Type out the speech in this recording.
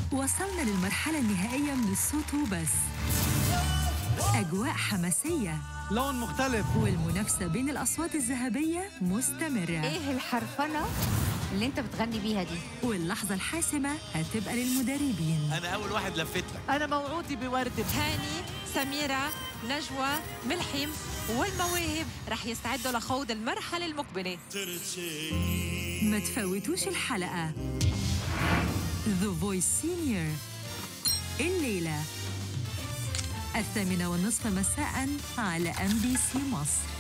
وصلنا للمرحلة النهائية من الصوت وبس. أجواء حماسية، لون مختلف، والمنافسة بين الأصوات الذهبية مستمرة. إيه الحرفنة اللي أنت بتغني بيها دي؟ واللحظة الحاسمة هتبقى للمدربين. أنا أول واحد لفت لك. أنا موعودي بوردة. هاني، سميرة، نجوى، ملحم والمواهب رح يستعدوا لخوض المرحلة المقبلة. ما تفوتوش الحلقة The Voice Senior الليلة 8:30 مساء على MBC مصر.